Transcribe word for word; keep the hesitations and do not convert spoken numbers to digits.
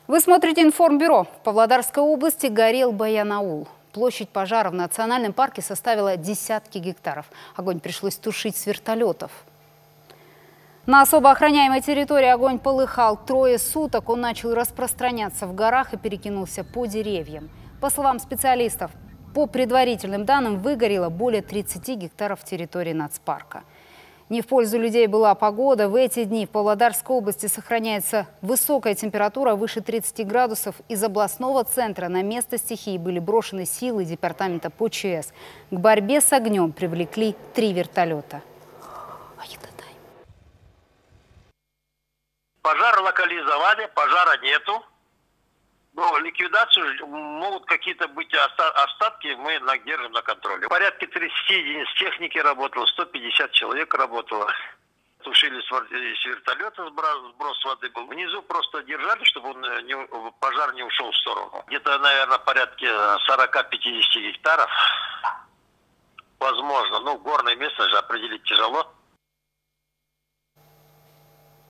Вы смотрите Информбюро. В Павлодарской области горел Баянаул. Площадь пожара в национальном парке составила десятки гектаров. Огонь пришлось тушить с вертолетов. На особо охраняемой территории огонь полыхал трое суток. Он начал распространяться в горах и перекинулся по деревьям. По словам специалистов, по предварительным данным, выгорело более тридцати гектаров территории нацпарка. Не в пользу людей была погода. В эти дни в Павлодарской области сохраняется высокая температура выше тридцати градусов. Из областного центра на место стихии были брошены силы департамента ПЧС. К борьбе с огнем привлекли три вертолета. Пожар локализовали, пожара нету. Но ликвидацию могут какие-то быть остатки, мы держим на контроле. Порядка тридцати единиц техники работало, сто пятьдесят человек работало. Тушили с вертолета, сброс воды был. Внизу просто держали, чтобы он не, пожар не ушел в сторону. Где-то, наверное, порядка сорока-пятидесяти гектаров. Возможно, ну, горное место же определить тяжело.